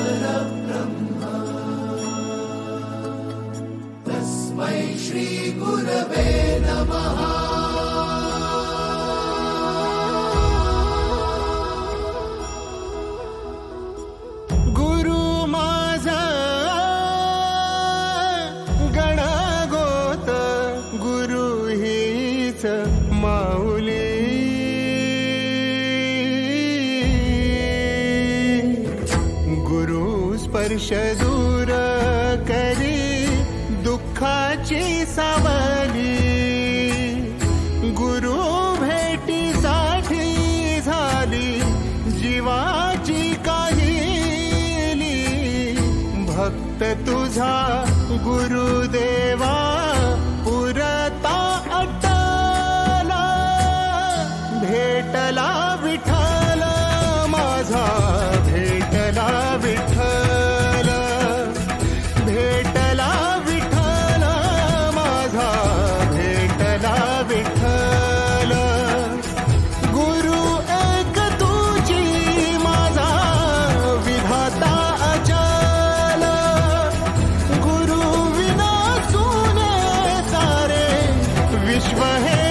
तस्मै श्री गुरवे नमः। गुरु माझा गणगोत, गुरु हीच माऊली। गुरु स्पर्श दूर करी दुःखाची सावली। गुरु भेटीसाठी झाली जीवाची काहिली। भक्त तुझा गुरुदेवा पुरता अटला। भेटला विठ्ठल माझा, भेटला विठ्ठल, भेटला विठ्ठल माझा, भेटला विठ्ठल। गुरु एक तुझी माझा विधाता अचल। गुरु विना सुने सारे विश्व हे